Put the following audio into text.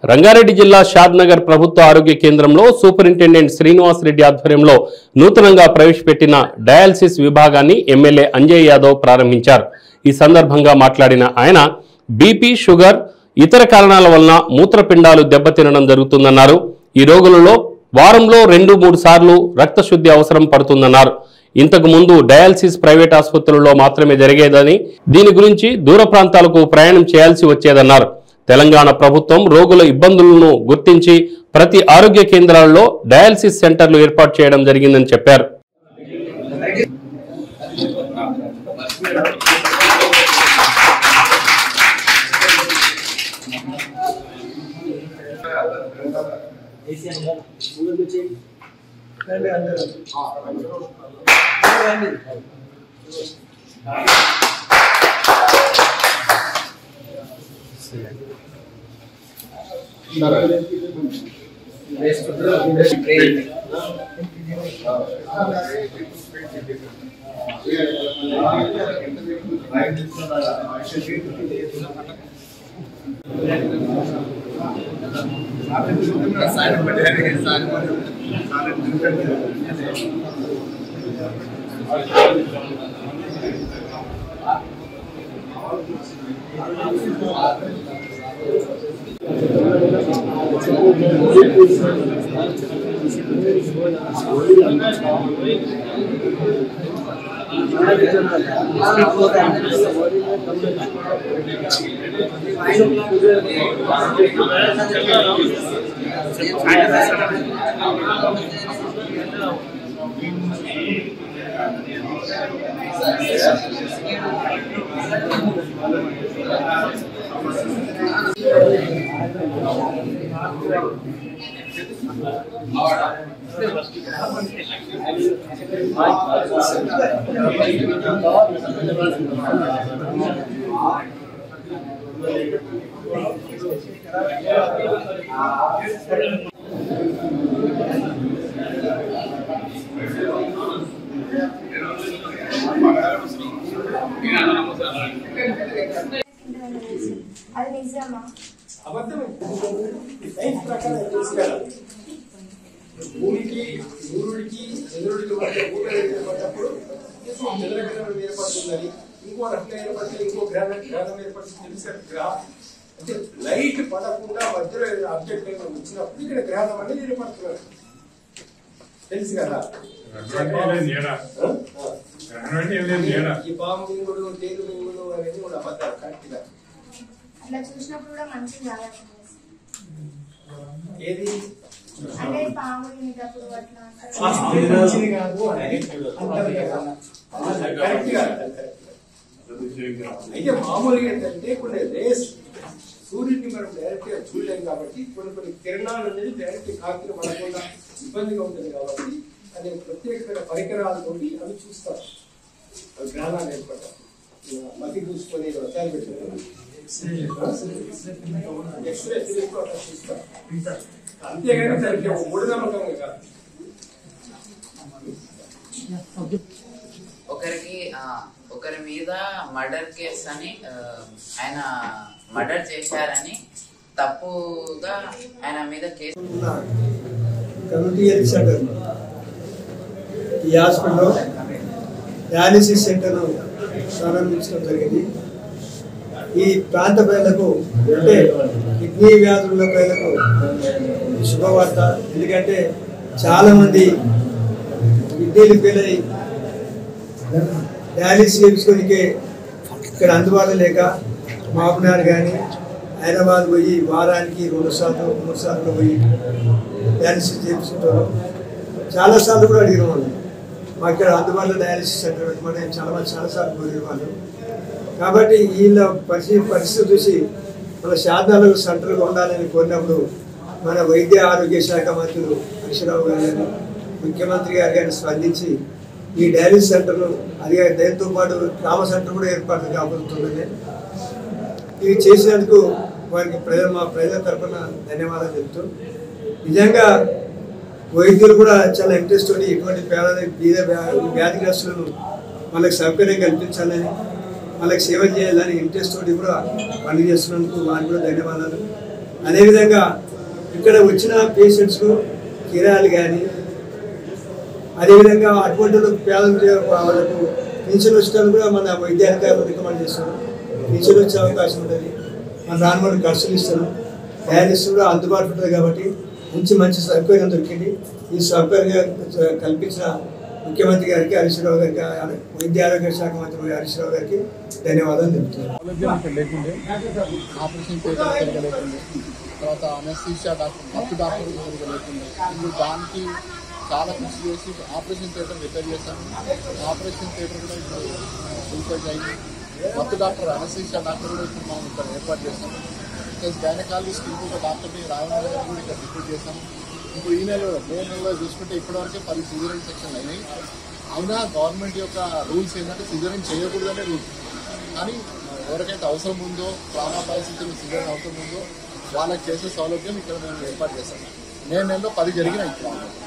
రంగారెడ్డి జిల్లా షాద్నగర్ ప్రభుత్వ ఆరోగ్య కేంద్రంలో సూపరింటెండెంట్ శ్రీనివాస్ రెడ్డి ఆధ్వర్యంలో నూతనంగా ప్రవేశపెట్టిన డయాలసిస్ విభాగాన్ని ఎమ్మెల్యే అంజయ్ యాదవ్ ప్రారంభించారు. ఈ సందర్భంగా మాట్లాడిన ఆయన బీపీ, షుగర్, ఇతర కారణాల వలన మూత్రపిండాలు దెబ్బతినడం జరుగుతుందన్నారు. ఈ రోగులలో వారంలో 2-3 సార్లు రక్త శుద్ధి అవసరం పడుతుందన్నారు. ఇంతకు ముందు డయాలసిస్ ప్రైవేట్ ఆసుపత్రుల్లో మాత్రమే జరిగేదని, దీని గురించి దూర ప్రాంతాలకు ప్రయాణం చేయాల్సి వచ్చేదన్నారు. తెలంగాణ ప్రభుత్వం రోగుల ఇబ్బందులను గుర్తించి ప్రతి ఆరోగ్య కేంద్రాల్లో డయాలసిస్ సెంటర్లు ఏర్పాటు చేయడం జరిగిందని చెప్పారు. భూమికి సూర్యుడికి చంద్రుడికి మధ్య భూమి ఏర్పడినప్పుడు చంద్రగ్రహణం ఏర్పడుతుందని, ఇంకో రకంగా ఏర్పడితే ఇంకో గ్రహణం ఏర్పడుతుంది. తెలిసారు అంటే లైట్ పడకుండా మధ్యలో అబ్జెక్ట్ వచ్చినప్పుడు ఇక్కడ గ్రహణం అనేది ఏర్పడుతున్నారు. తెలుసు కదా. ఈ పాము మింగుడు, తేలు మింగుడు అనేది కూడా అబద్ధాలు. కరెక్ట్ గా అట్లా చూసినప్పుడు కూడా మంచిది కాదు. ఏది అంటే పాము తినేటప్పుడు అట్లా మంచిది కాదు కరెక్ట్ గా. అయితే మామూలుగా ఏంటంటే కొన్ని రేస్ సూర్యుడిని మనం డైరెక్ట్ గా చూడలేం కాబట్టి కొన్ని కిరణాలు అనేది డైరెక్ట్ కాకిని పడకుండా ఇబ్బందిగా ఉంటుంది కాబట్టి అది ప్రత్యేకమైన పరికరాలతోటి అవి చూస్తారు. అవి గ్రహణాలు ఏర్పడతారు. మతి చూసుకొని వ్రతాలు పెట్టారు, ఎక్స్రే చూస్తారు. అంతేగాని దానికి ఒక మూఢనమ్మకంగా కాదు. ఒకరి మీద మర్డర్ కేసు అని, ఆయన మర్డర్ చేశారని తప్పుగా ఆయన మీద కేసు. కమ్యూనిటీ హెల్త్ సెంటర్ ఈ హాస్పిటల్లో డయాలసిస్ సెంటర్ను ప్రారంభించడం జరిగింది. ఈ ప్రాంత ప్రజలకు అంటే కిడ్నీ వ్యాధుల ప్రజలకు శుభవార్త. ఎందుకంటే చాలామంది కిడ్నీలు ఫెయిల్ డయాలిసిస్ చేయించుకోనికే ఇక్కడ అందుబాటులో లేక మాపునార్ కానీ హైదరాబాద్ పోయి వారానికి 2 సార్లు 3 సార్లు పోయి డయాలిసిస్ చేయించుకుంటారు. చాలాసార్లు కూడా అడిగిన వాళ్ళు మాకు ఇక్కడ అందుబాటులో డయాలిసిస్ సెంటర్ పెట్టమని చాలాసార్లు కోరిన వాళ్ళు. కాబట్టి వీళ్ళ పరిస్థితి చూసి మన షాద్నగర్ సెంటర్గా ఉండాలని కోరినప్పుడు మన వైద్య ఆరోగ్య శాఖ మంత్రులు హరీశ్రావు గారు కానీ ముఖ్యమంత్రి గారు కానీ స్పందించి ఈ డయాలిసిస్ సెంటర్ను అది దాంతో పాటు ట్రామా సెంటర్ కూడా ఏర్పాటు కాబోతుందని ఇవి చేసినందుకు వారికి మా ప్రజల తరఫున ధన్యవాదాలు చెప్తూ, నిజంగా వైద్యులు కూడా చాలా ఇంట్రెస్ట్ తోటి ఇటువంటి వ్యాధిగ్రస్తులను వాళ్ళకి సౌకర్యం కల్పించాలని, వాళ్ళకి సేవ చేయాలని ఇంట్రెస్ట్ తోటి కూడా పని చేస్తున్నందుకు వారికి కూడా ధన్యవాదాలు. అదేవిధంగా ఇక్కడ వచ్చిన పేషెంట్స్కు కిరాలు కానీ అదేవిధంగా అటువంటి పేదలు వాళ్ళకు పింఛన్ వచ్చేటప్పుడు కూడా మన వైద్యాధికారులు రికమెండ్ చేస్తారు. పింఛన్ వచ్చే అవకాశం ఉంటుంది. మన రానుమని ఖర్చులు ఇస్తారు. డయాలిసిస్ కూడా అందుబాటులో ఉంటుంది కాబట్టి మంచి సౌకర్యం దొరికింది. ఈ సౌకర్యం కల్పించిన ముఖ్యమంత్రి గారికి హరీష్ రావు గారికి, వైద్య ఆరోగ్య శాఖ మంత్రి హరీష్ రావు గారికి ధన్యవాదాలు తెలుపుతున్నాను. ఆపరేషన్ థియేటర్ లేకుండే, తర్వాత అనస్థీషియా డాక్టర్ మత్తు డాక్టర్ లేకుండే. ఇప్పుడు దానికి చాలా కృషి చేసి ఆపరేషన్ థియేటర్ రిపేర్ చేశాను. ఆపరేషన్ థియేటర్ కూడా ఇప్పుడు ఫుల్ఫైజ్ అయింది. మత్తు డాక్టర్ అనస్థీషియా డాక్టర్ కూడా ఇప్పుడు మనం ఇక్కడ ఏర్పాటు చేస్తాము. ప్లస్ గైనకాలజిస్ట్ ఇంకొక డాక్టర్ని రాయనగర్ గారు కూడా ఇక్కడ రిక్రూట్ చేశాము. ఇప్పుడు ఈ నెలలో మే నెలలో చూసుకుంటే ఇప్పటివరకే 10 సిజరీన్ సెక్షన్లు అయినాయి. అయినా గవర్నమెంట్ యొక్క రూల్స్ ఏంటంటే సిజరీన్ చేయకూడదనే రూల్స్. కానీ ఎవరికైతే అవసరం ఉందో, ప్రాణ పరిస్థితులు సిజరీన్ అవసరం ఉందో వాళ్ళకి చేసే సౌలభ్యం ఇక్కడ మేము ఏర్పాటు చేస్తాము. మే నెలలో 10 జరిగినాయి.